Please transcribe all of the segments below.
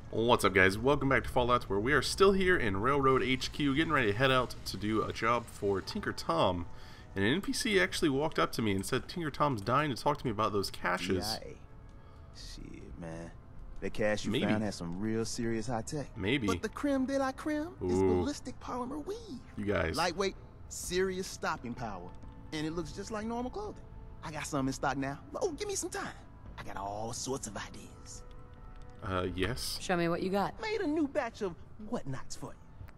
What's up, guys? Welcome back to Fallout, where we are still here in Railroad HQ, getting ready to head out to do a job for Tinker Tom. And an NPC actually walked up to me and said Tinker Tom's dying to talk to me about those caches. Yeah. Shit, man. That cache you found has some real serious high tech. Maybe. But the creme de la creme is ballistic polymer weave. You guys. Lightweight, serious stopping power. And it looks just like normal clothing. I got some in stock now. Oh, give me some time. I got all sorts of ideas. Yes. Show me what you got. Made a new batch of whatnots for you.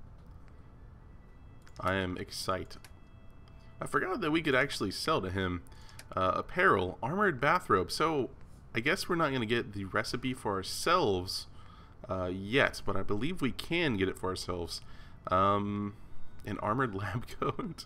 I am excited. I forgot that we could actually sell to him apparel, armored bathrobe. So I guess we're not going to get the recipe for ourselves yet, but I believe we can get it for ourselves. An armored lab coat.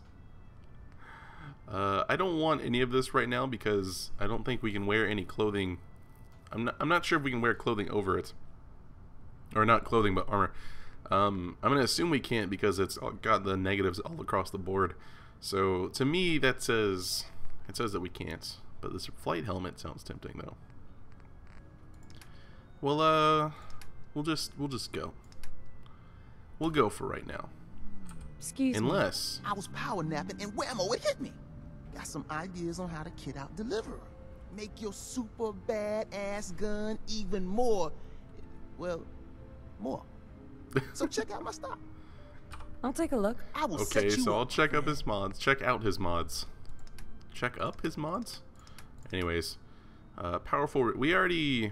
I don't want any of this right now because I don't think we can wear any clothing. I'm not sure if we can wear clothing over it, or not clothing but armor. I'm gonna assume we can't because it's got the negatives all across the board. So to me that says that we can't. But this flight helmet sounds tempting though. Well, we'll just go. We'll go for right now. Excuse me. Unless I was power napping and whammo, it hit me. Got some ideas on how to kit out Deliverer. Make your super badass gun even more, well, more. So check out my stock. I'll take a look. I will okay, set you so up. I'll check up his mods. Check out his mods. Check up his mods? Anyways, powerful. We've already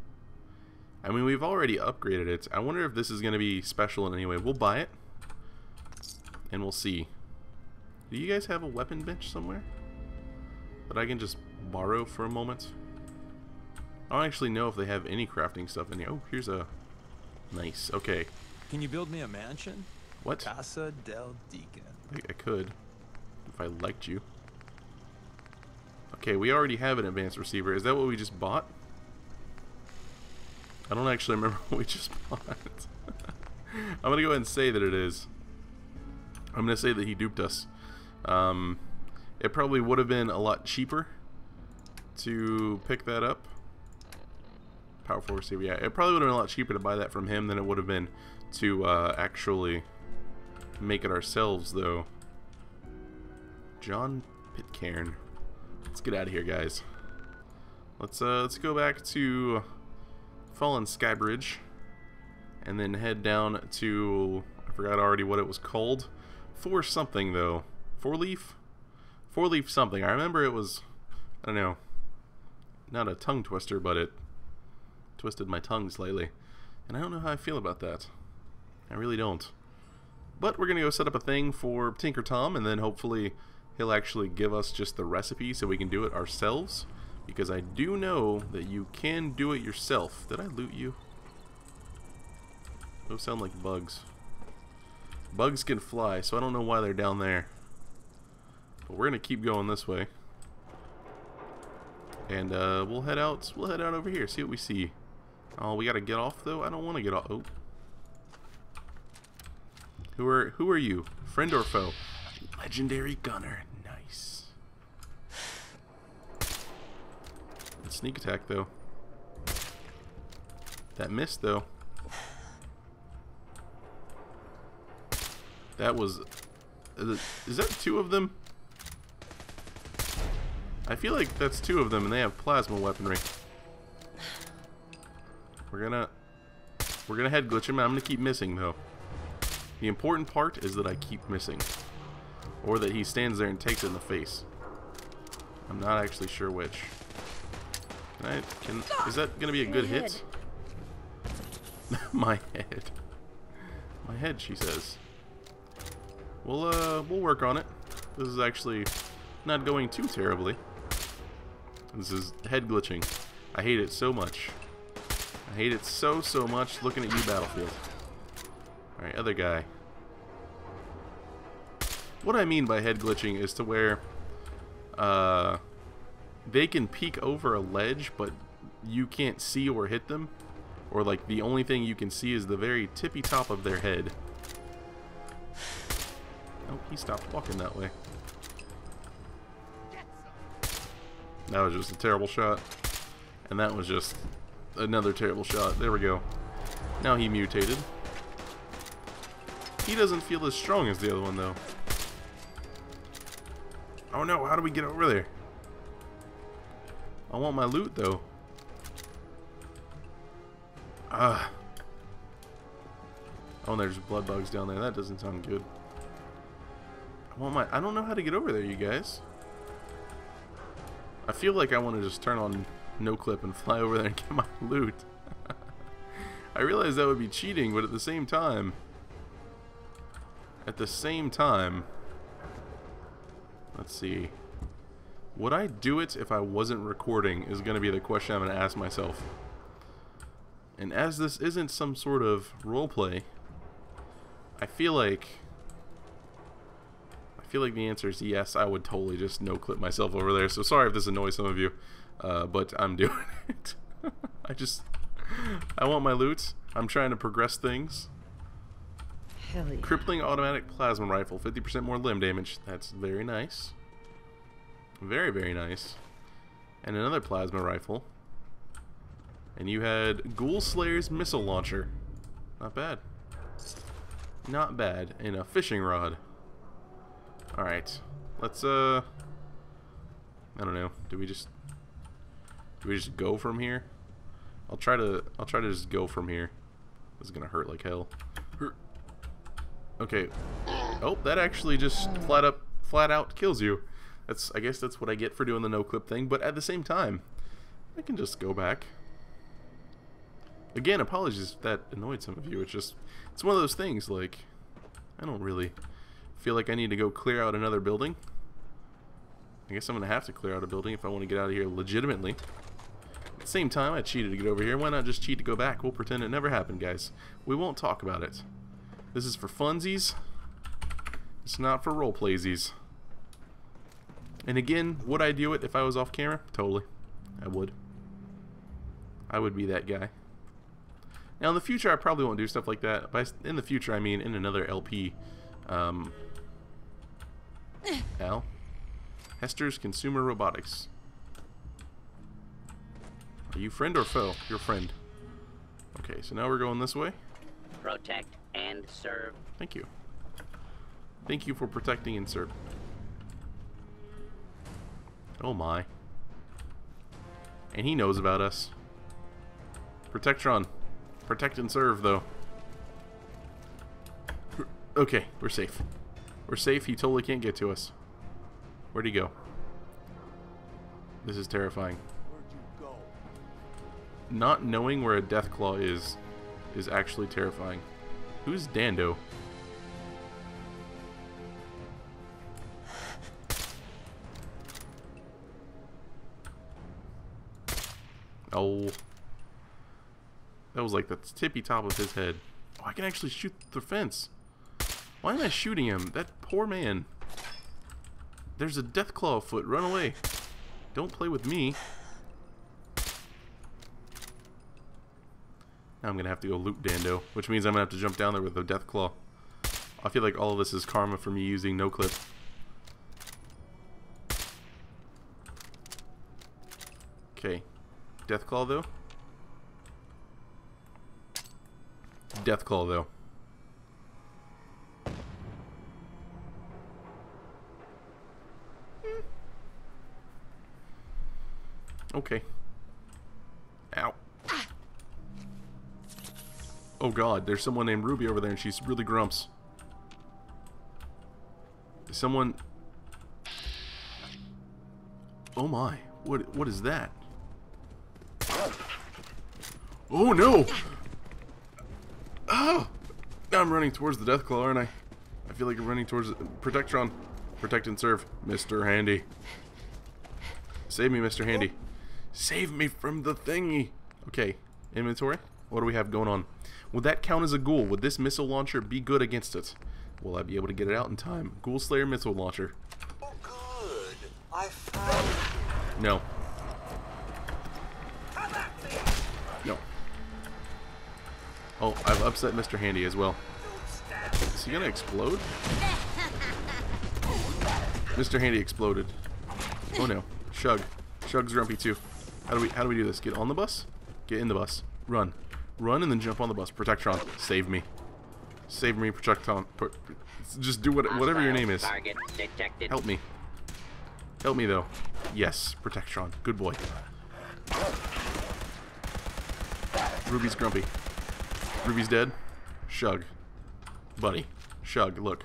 upgraded it. I wonder if this is going to be special in any way. We'll buy it, and we'll see. Do you guys have a weapon bench somewhere that I can just borrow for a moment? I don't actually know if they have any crafting stuff in here. Oh, here's a nice. Okay. Can you build me a mansion? What? Casa del Deacon. I could, if I liked you. Okay, we already have an advanced receiver. Is that what we just bought? I don't actually remember what we just bought. I'm gonna go ahead and say that it is. I'm gonna say that he duped us. It probably would have been a lot cheaper to pick that up. Powerful receiver, yeah. It probably would have been a lot cheaper to buy that from him than it would have been to actually make it ourselves, though. John Pitcairn. Let's get out of here, guys. Let's go back to Fallen Skybridge and then head down to, I forgot already what it was called. Four something though. Four Leaf something. I remember it was, I don't know, not a tongue twister, but it twisted my tongue slightly. And I don't know how I feel about that. I really don't. But we're gonna go set up a thing for Tinker Tom, and then hopefully he'll actually give us just the recipe so we can do it ourselves. Because I do know that you can do it yourself. Did I loot you? Those sound like bugs. Bugs can fly, so I don't know why they're down there. But we're gonna keep going this way, and we'll head out. We'll head out over here. See what we see. Oh, we gotta get off though. I don't want to get off. Oh, who are you? Friend or foe? Legendary gunner. Nice. Good sneak attack though. That missed though. That was. Is that two of them? I feel like that's two of them, and they have plasma weaponry. We're gonna head glitch him. I'm gonna keep missing though. The important part is that I keep missing, or that he stands there and takes it in the face. I'm not actually sure which. Is that gonna be a good hit? My head. My head, she says. We'll work on it. This is actually not going too terribly. This is head glitching. I hate it so much. I hate it so much looking at you, Battlefield. Alright, other guy. What I mean by head glitching is to where they can peek over a ledge, but you can't see or hit them. Or like the only thing you can see is the very tippy top of their head. Oh, he stopped walking that way. That was just a terrible shot. And that was just another terrible shot. There we go. Now he mutated. He doesn't feel as strong as the other one, though. Oh no, how do we get over there? I want my loot, though. Ah. Oh, and there's blood bugs down there. That doesn't sound good. I don't know how to get over there, you guys. I feel like I want to just turn on no clip and fly over there and get my loot. I realize that would be cheating, but at the same time, let's see. Would I do it if I wasn't recording is going to be the question I'm going to ask myself. And as this isn't some sort of roleplay, I feel like the answer is yes. I would totally just no clip myself over there. So sorry if this annoys some of you, but I'm doing it. I want my loot. I'm trying to progress things. Hell yeah. Crippling automatic plasma rifle, 50% more limb damage. That's very nice. Very, very nice. And another plasma rifle. And you had Ghoul Slayer's missile launcher. Not bad. Not bad. And a fishing rod. Alright. Let's I don't know. Do we just go from here? I'll try to just go from here. This is gonna hurt like hell. Okay. Oh, that actually just flat out kills you. I guess that's what I get for doing the no clip thing, but at the same time, I can just go back. Again, apologies if that annoyed some of you. It's one of those things, like, I don't really feel like I need to go clear out another building. I guess I'm gonna have to clear out a building if I want to get out of here legitimately. At the same time, I cheated to get over here. Why not just cheat to go back? We'll pretend it never happened, guys. We won't talk about it. This is for funsies. It's not for roleplaysies. And again, would I do it if I was off camera? Totally. I would. I would be that guy. Now in the future, I probably won't do stuff like that. By in the future, I mean in another LP. Al? Hester's Consumer Robotics. Are you friend or foe? You're friend. Okay, so now we're going this way. Protect and serve. Thank you. Thank you for protecting and serving. Oh my. And he knows about us. Protectron. Protect and serve, though. Okay, we're safe. We're safe. He totally can't get to us. Where'd he go? This is terrifying. Where'd you go? Not knowing where a Deathclaw is actually terrifying. Who's Dando? Oh. That was like the tippy top of his head. Oh, I can actually shoot the fence. Why am I shooting him? That poor man. There's a Deathclaw afoot. Run away. Don't play with me. Now I'm going to have to go loot Dando, which means I'm going to have to jump down there with a Deathclaw. I feel like all of this is karma for me using no clip. Okay. Deathclaw, though. Deathclaw, though. Okay. Ow. Oh god, there's someone named Ruby over there and she's really grumps. Someone... Oh my, what is that? Oh no! Oh! Now I'm running towards the Deathclaw, aren't I? I feel like I'm running towards Protectron. Protect and serve, Mr. Handy. Save me, Mr. Handy. Save me from the thingy. Okay, inventory. What do we have going on? Would that count as a ghoul? Would this missile launcher be good against it? Will I be able to get it out in time? Ghoul Slayer missile launcher. Oh, good. I found it. No. No. Oh, I've upset Mr. Handy as well. Is he gonna explode? Mr. Handy exploded. Oh no. Shug. Shug's grumpy too. How do we do this? Get on the bus? Get in the bus. Run. Run and then jump on the bus. Protectron, save me. Save me, Protectron. Just do whatever your name is. Target detected. Help me. Help me, though. Yes, Protectron. Good boy. Ruby's grumpy. Ruby's dead. Shug. Buddy. Shug, look.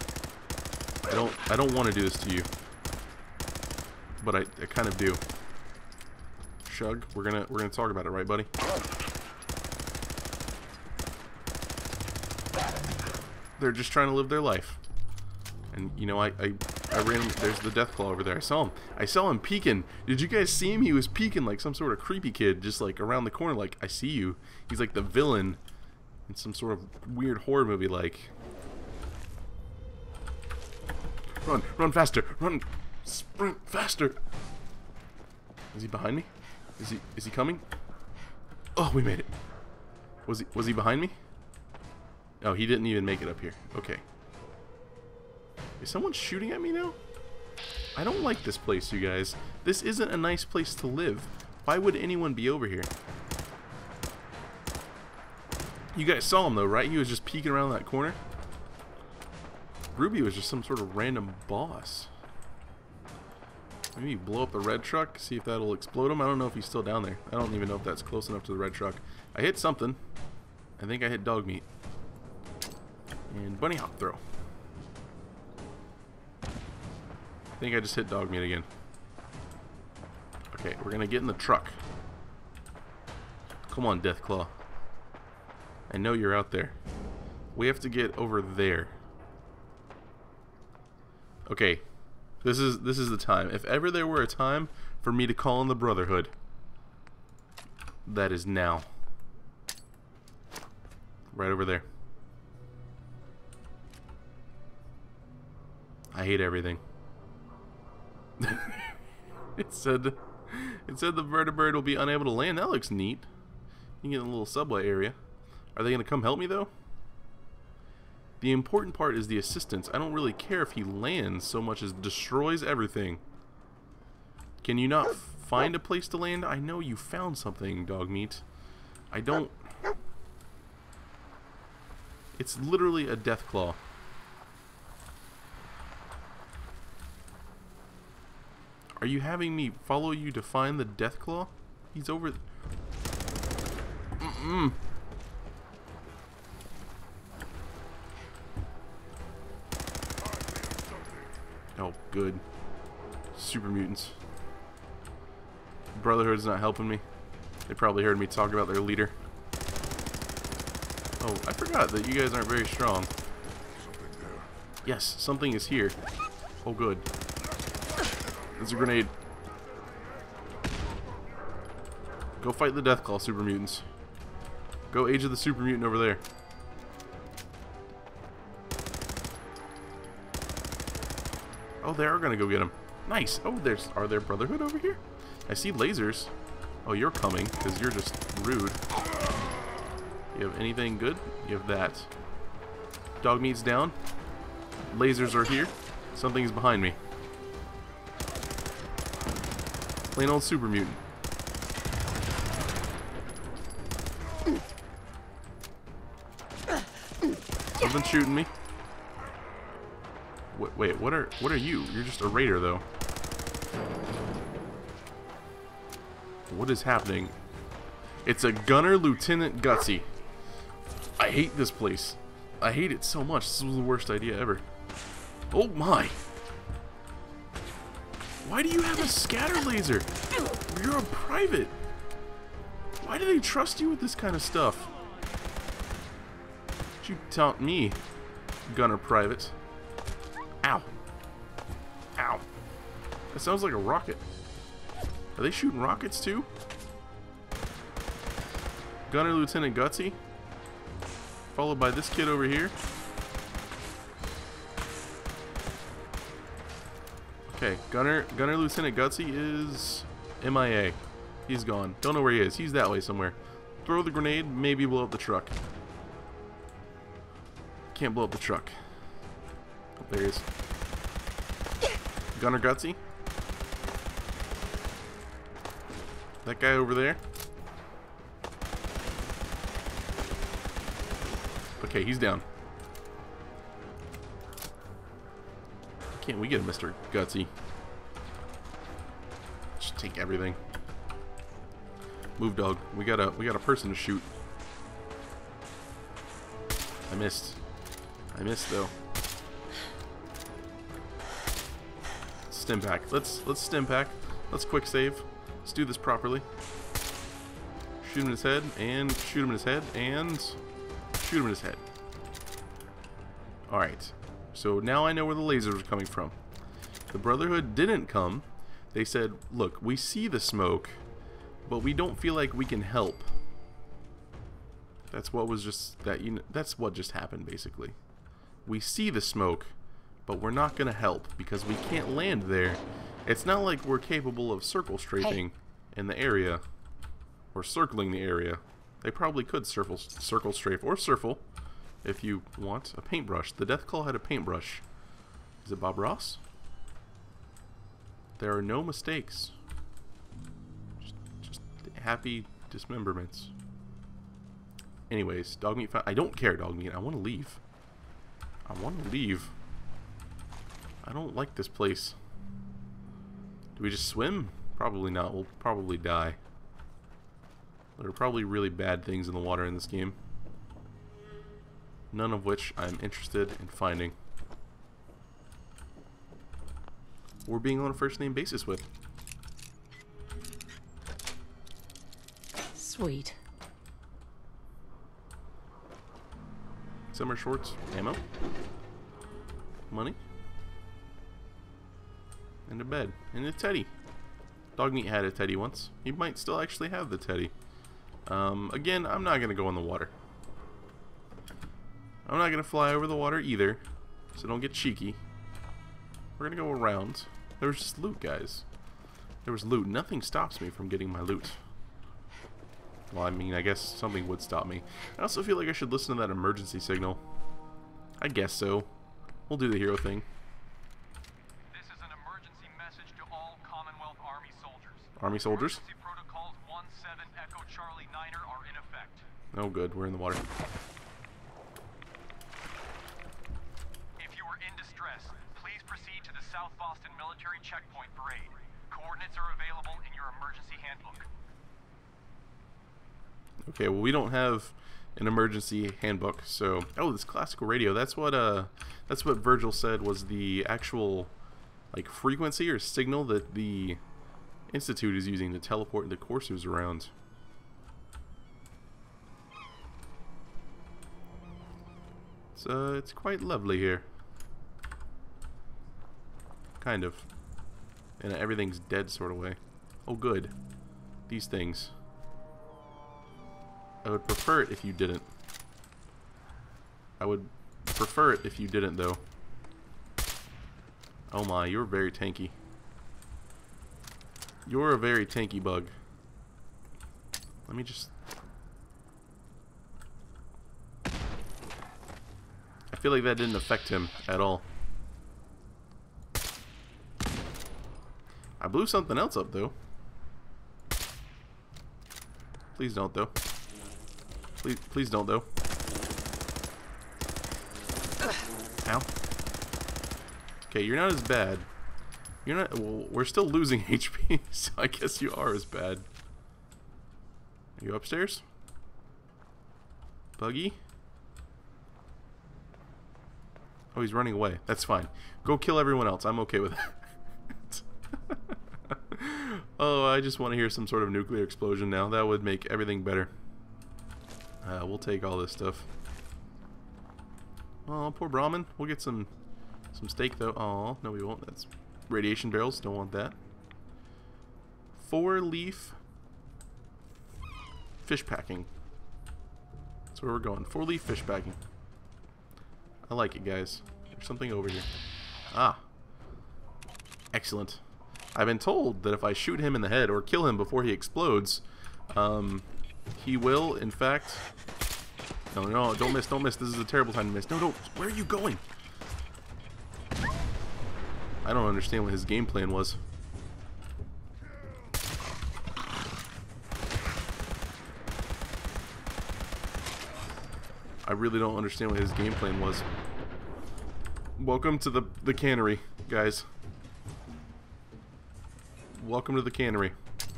I don't want to do this to you. But I kind of do. Shug, we're gonna talk about it, right, buddy? They're just trying to live their life. And you know, I ran him. There's the Deathclaw over there. I saw him peeking. Did you guys see him? He was peeking like some sort of creepy kid, just like around the corner, like, I see you. He's like the villain in some sort of weird horror movie, like. Run faster, run, sprint faster. Is he behind me? Is he coming? Oh, we made it. Was he behind me? Oh, he didn't even make it up here. Okay. Is someone shooting at me now? I don't like this place, you guys. This isn't a nice place to live. Why would anyone be over here? You guys saw him though, right? He was just peeking around that corner. Ruby was just some sort of random boss. Maybe blow up the red truck, see if that'll explode him. I don't know if he's still down there. I don't even know if that's close enough to the red truck. I hit something. I think I hit dog meat. And bunny hop throw. I think I just hit dog meat again. Okay, we're gonna get in the truck. Come on, Deathclaw. I know you're out there. We have to get over there. Okay, this is the time. If ever there were a time for me to call in the Brotherhood, that is now. Right over there. I hate everything. It said the vertebrate will be unable to land. That looks neat. You can get in a little subway area. Are they gonna come help me though? The important part is the assistance. I don't really care if he lands so much as destroys everything. Can you not find a place to land? I know you found something, dog meat. I don't. It's literally a Deathclaw. Are you having me follow you to find the Deathclaw? He's over. Oh, good. Super mutants. Brotherhood's not helping me. They probably heard me talk about their leader. Oh, I forgot that you guys aren't very strong. Yes, something is here. Oh, good. There's a grenade. Go fight the Deathclaw super mutants. Go Age of the Super Mutant over there. Oh, they are gonna go get him. Nice. Oh, are there Brotherhood over here? I see lasers. Oh, you're coming because you're just rude. You have anything good? You have that. Dog meat's down. Lasers are here. Something's behind me. Plain old super mutant. Something's shooting me. Wait, what are you? You're just a raider, though. What is happening? It's a Gunner Lieutenant Gutsy. I hate this place. I hate it so much. This was the worst idea ever. Oh my! Why do you have a scatter laser? You're a private. Why do they trust you with this kind of stuff? Don't you taunt me, Gunner Private. Ow. Ow. That sounds like a rocket. Are they shooting rockets too? Gunner Lieutenant Gutsy. Followed by this kid over here. Okay, Gunner Lieutenant Gutsy is MIA. He's gone. Don't know where he is. He's that way somewhere. Throw the grenade, maybe blow up the truck. Can't blow up the truck. Oh, there he is. Gunner Gutsy. That guy over there. Okay, he's down. Can't we get Mr. Gutsy? Just take everything. Move, dog. We got a person to shoot. I missed. I missed though. Stim pack. Let's stim pack. Let's quick save. Let's do this properly. Shoot him in his head, and shoot him in his head, and shoot him in his head. Alright. So now I know where the lasers are coming from. The Brotherhood didn't come. They said, look, we see the smoke, but we don't feel like we can help. That's what was just that, you know, that's what just happened basically. We see the smoke, but we're not gonna help because we can't land there. It's not like we're capable of circle strafing in the area or circling the area. They probably could circle strafe or circle if you want a paintbrush. The Death Claw had a paintbrush. Is it Bob Ross? There are no mistakes. Just happy dismemberments. Anyways, dog meat. I don't care, dog meat. I want to leave. I want to leave. I don't like this place. Do we just swim? Probably not. We'll probably die. There are probably really bad things in the water in this game. None of which I'm interested in finding. Or being on a first name basis with. Sweet. Summer shorts, ammo, money, and a bed, and a teddy. Dog meat had a teddy once. He might still actually have the teddy. Again, I'm not gonna go in the water. I'm not gonna fly over the water either, so don't get cheeky. We're gonna go around. There was just loot, guys. There was loot. Nothing stops me from getting my loot. Well, I mean, I guess something would stop me. I also feel like I should listen to that emergency signal. I guess so. We'll do the hero thing. This is an emergency message to all Commonwealth Army soldiers. Army soldiers? Emergency protocols 17 Echo Charlie Niner are in effect. Oh, good. We're in the water. If you are in distress, please proceed to the South Boston Military Checkpoint Parade. Coordinates are available in your emergency handbook. Okay, well, we don't have an emergency handbook, so this classical radio. That's what Virgil said was the actual like frequency or signal that the Institute is using to teleport the coursers around. So it's quite lovely here. Kind of. In everything's dead sort of way. Oh, good. These things. I would prefer it if you didn't. I would prefer it if you didn't, though. Oh my, you're very tanky. You're a very tanky bug. Let me just... I feel like that didn't affect him at all. I blew something else up, though. Please don't, though. Please don't, though. Ow. Okay, you're not as bad. You're not... Well, we're still losing HP, so I guess you are as bad. Are you upstairs? Buggy? Oh, he's running away. That's fine. Go kill everyone else. I'm okay with that. Oh, I just want to hear some sort of nuclear explosion now. That would make everything better. We'll take all this stuff. Oh, poor Brahmin. We'll get some steak, though. Oh, no, we won't. That's radiation barrels. Don't want that. Four Leaf Fishpacking. That's where we're going. Four Leaf Fishpacking. I like it, guys. There's something over here. Ah. Excellent. I've been told that if I shoot him in the head or kill him before he explodes, he will, in fact... No, no, don't miss, don't miss. This is a terrible time to miss. No, don't. Where are you going? I don't understand what his game plan was. I really don't understand what his game plan was. Welcome to the cannery, guys. Welcome to the cannery.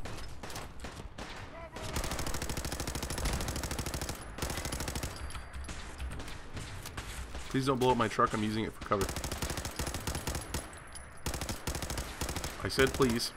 Please don't blow up my truck. I'm using it for cover. I said please.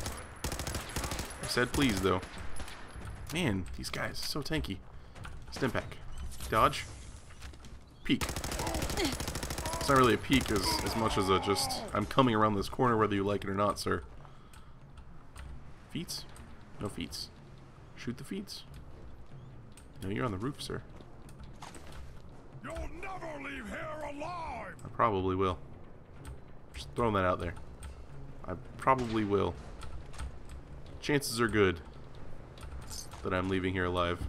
I said please, though. Man, these guys are so tanky. Stim pack. Dodge. Peek. It's not really a peek as much as a just, I'm coming around this corner whether you like it or not, sir. Feets? No feets. Shoot the feets. No, you're on the roof, sir. You'll never leave here alive! I probably will. Just throwing that out there. I probably will. Chances are good that I'm leaving here alive.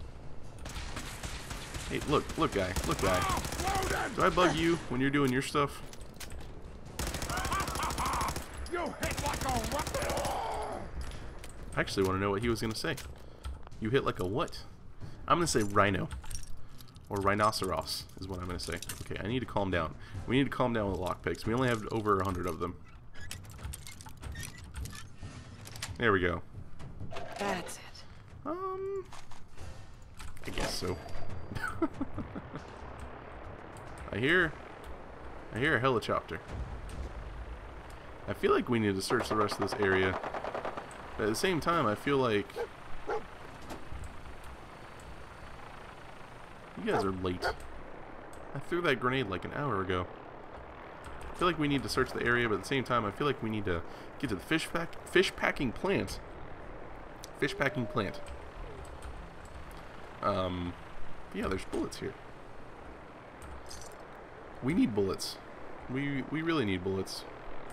Hey, look guy, Do I bug you when you're doing your stuff? You hit like a I actually want to know what he was going to say. You hit like a what? I'm going to say rhino. Or rhinoceros is what I'm going to say. Okay, I need to calm down. We need to calm down with lockpicks. We only have over 100 of them. There we go. That's it. I guess so. I hear a helicopter. I feel like we need to search the rest of this area. But at the same time, I feel like you guys are late. I threw that grenade like an hour ago. I feel like we need to search the area, but at the same time, I feel like we need to get to the fishpacking plant. Fishpacking plant. Yeah, there's bullets here. We need bullets. We really need bullets.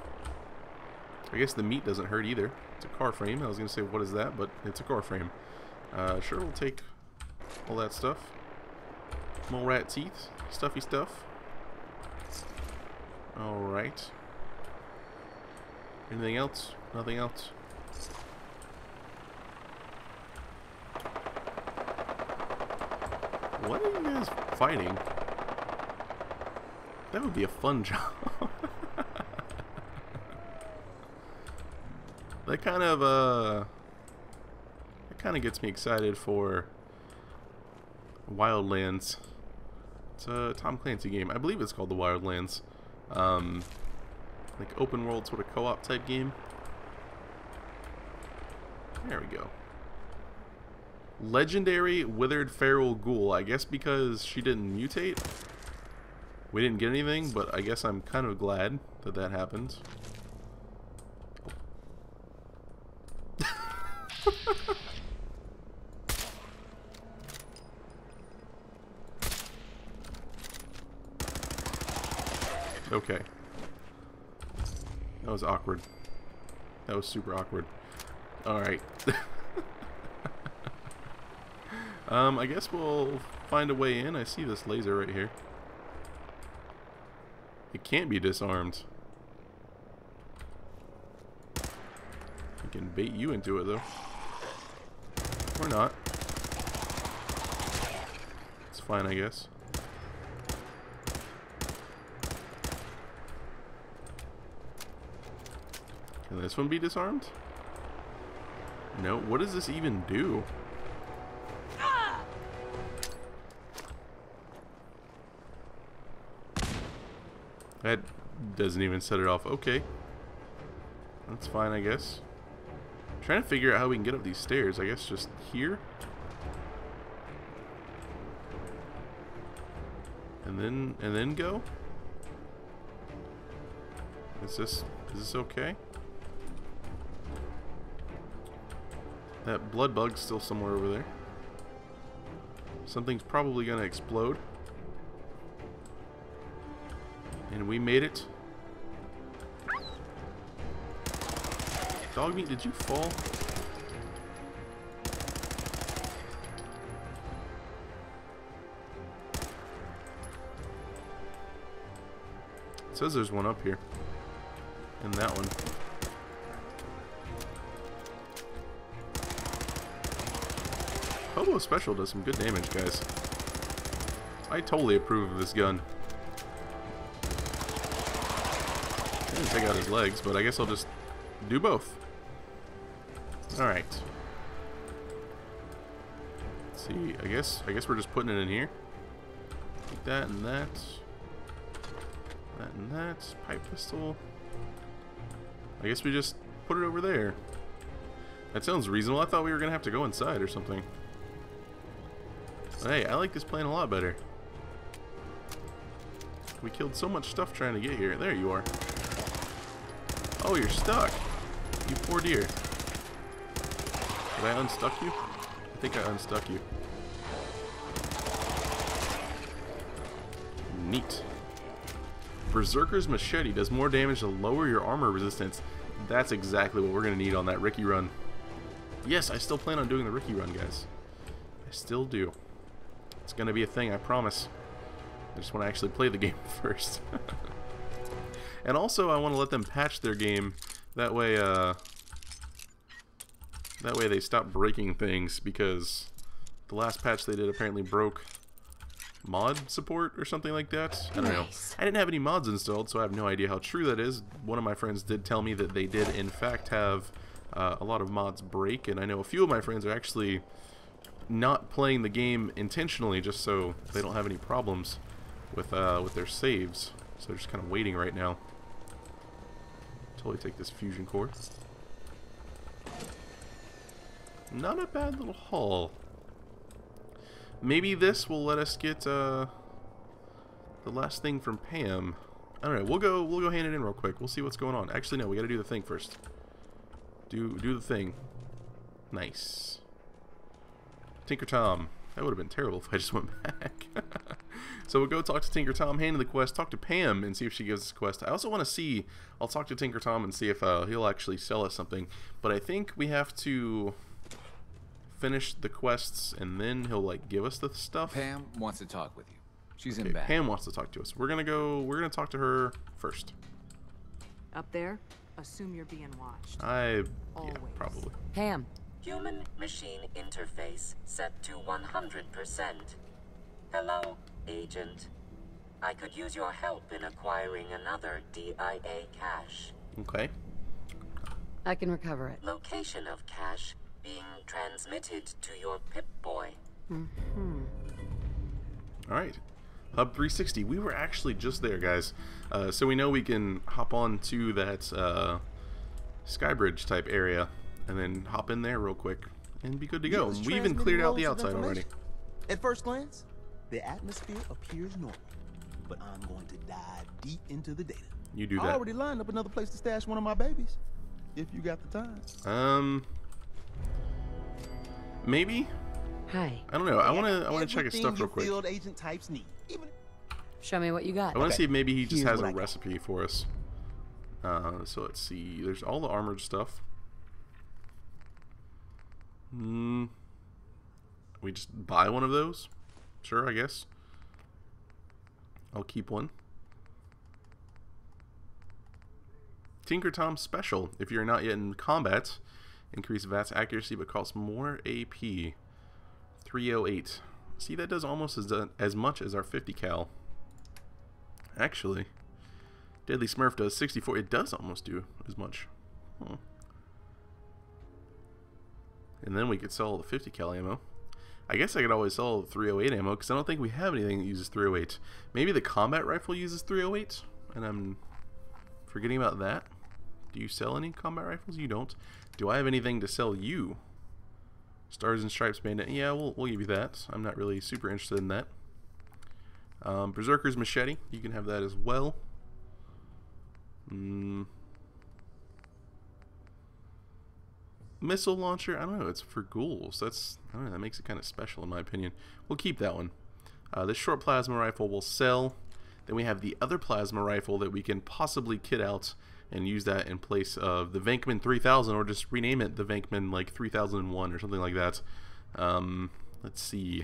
I guess the meat doesn't hurt either. It's a car frame. I was gonna say what is that, but it's a car frame. Sure, we'll take all that stuff. Mole rat teeth, stuffy stuff. All right. Anything else? Nothing else. What are you guys fighting? That would be a fun job. That kind of gets me excited for Wildlands. It's a Tom Clancy game. I believe it's called the Wildlands. Like open world sort of co-op type game. There we go. Legendary Withered Feral Ghoul. I guess because she didn't mutate, we didn't get anything, but I guess I'm kind of glad that that happened. Okay. That was awkward. That was super awkward. Alright. I guess we'll find a way in. I see this laser right here. It can't be disarmed. I can bait you into it though. Or not. It's fine, I guess. Can this one be disarmed? No. What does this even do? That doesn't even set it off. Okay. That's fine, I guess. I'm trying to figure out how we can get up these stairs. I guess just here. And then go? Is this okay? That blood bug's still somewhere over there. Something's probably gonna explode. And we made it. Dog meat, did you fall? It says there's one up here. And that one. Hobo Special does some good damage, guys. I totally approve of this gun. I didn't take out his legs, but I guess I'll just do both. Alright. Let's see, I guess we're just putting it in here. Like that and that. That and that. Pipe pistol. I guess we just put it over there. That sounds reasonable. I thought we were gonna have to go inside or something. But hey, I like this plan a lot better. We killed so much stuff trying to get here. There you are. Oh, you're stuck. You poor dear. Did I unstuck you? I think I unstuck you. Neat. Berserker's Machete does more damage to lower your armor resistance. That's exactly what we're going to need on that Ricky run. Yes, I still plan on doing the Ricky run, guys. I still do. It's going to be a thing, I promise. I just want to actually play the game first. And also, I want to let them patch their game. That way they stop breaking things, because the last patch they did apparently broke mod support or something like that. I don't know. I didn't have any mods installed, so I have no idea how true that is. One of my friends did tell me that they did in fact have a lot of mods break, and I know a few of my friends are actually not playing the game intentionally just so they don't have any problems with their saves. So they're just kind of waiting right now. Totally take this fusion core. Not a bad little haul. Maybe this will let us get the last thing from Pam. I don't know. We'll go hand it in real quick. We'll see what's going on. Actually, no. We got to do the thing first. Do the thing. Nice. Tinker Tom. That would have been terrible if I just went back. So we'll go talk to Tinker Tom, hand in the quest, talk to Pam, and see if she gives us a quest. I also want to see. I'll talk to Tinker Tom and see if he'll actually sell us something. But I think we have to finish the quests and then he'll like give us the stuff. Pam wants to talk with you. She's Okay, in back. Pam wants to talk to us. We're gonna talk to her first. Up there? Assume you're being watched. Yeah, Always. probably. Pam. Human-machine interface set to 100%. Hello, Agent. I could use your help in acquiring another DIA cache. Okay. I can recover it. Location of cache being transmitted to your Pip-Boy. Alright. Hub 360. We were actually just there, guys. So we know we can hop on to that Skybridge type area and then hop in there real quick and be good to go. We even cleared out the outside already. At first glance, the atmosphere appears normal, but I'm going to dive deep into the data. You do I that. already lined up another place to stash one of my babies, if you got the time. Maybe. Hi. I don't know. I want to check his stuff real quick. Field agent types need. Even Show me what you got. I want to see if maybe he just Here's has what a I got. recipe for us. So let's see. There's all the armored stuff. We just buy one of those? Sure, I guess. I'll keep one. Tinker Tom Special. If you're not yet in combat, increase VATS accuracy but costs more AP. 308. See, that does almost as much as our 50 cal. Actually, Deadly Smurf does 64. It does almost do as much. And then we could sell the 50 cal ammo. I guess I could always sell the 308 ammo because I don't think we have anything that uses 308. Maybe the combat rifle uses 308, and I'm forgetting about that. Do you sell any combat rifles? You don't. Do I have anything to sell you? Stars and Stripes Bandit. Yeah, we'll give you that. I'm not really super interested in that. Berserker's Machete. You can have that as well. Missile launcher. I don't know. It's for ghouls. I don't know. That makes it kind of special in my opinion. We'll keep that one. This short plasma rifle will sell. Then we have the other plasma rifle that we can possibly kit out and use that in place of the Venkman 3000, or just rename it the Venkman like 3001 or something like that. Let's see.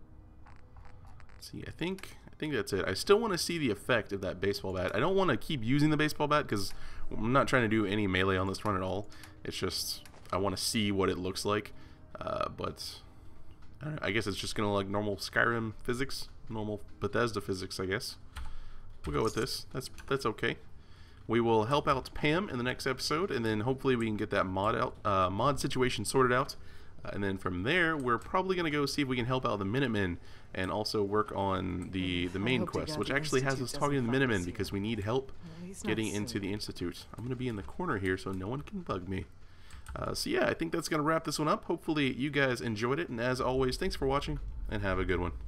I think that's it. I still want to see the effect of that baseball bat. I don't want to keep using the baseball bat because I'm not trying to do any melee on this run at all. It's just I want to see what it looks like. But I guess it's just gonna look like normal Skyrim physics, normal Bethesda physics, I guess. We'll go with this. That's okay. We will help out Pam in the next episode, and then hopefully we can get that mod situation sorted out. And then from there, we're probably going to go see if we can help out the Minutemen and also work on the main quest, which actually has us talking to the Minutemen because we need help getting into the Institute. I'm going to be in the corner here so no one can bug me. So yeah, I think that's going to wrap this one up. Hopefully you guys enjoyed it, and as always, thanks for watching, and have a good one.